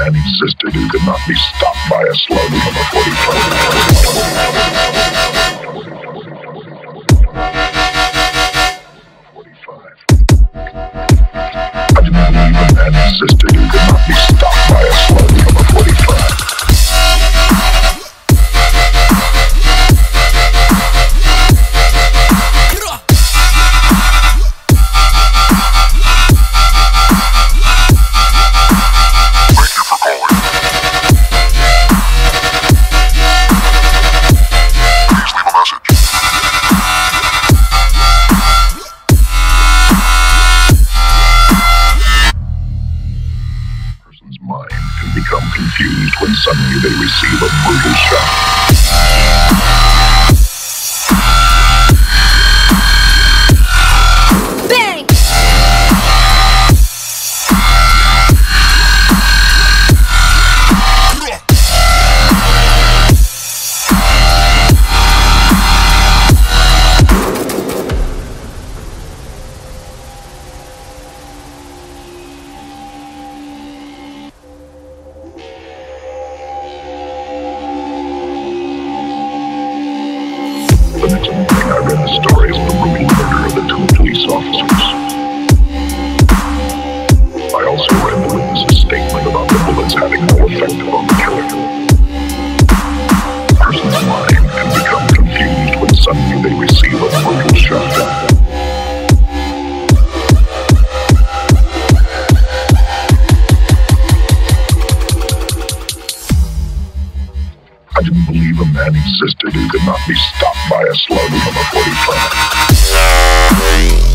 man existed who could not be stopped by a slug from a 45. I didn't believe a man existed who could not be stopped by a slug from a 45. Mind can become confused when suddenly they receive a brutal shock. Bang! The next morning I read the story of the brutal murder of the 2 police officers. I also read the witness's statement about the bullets having no effect upon the killer. A person's mind can become confused when suddenly they receive a brutal shock. I didn't believe a man existed who could not be stopped by a slug from a 45.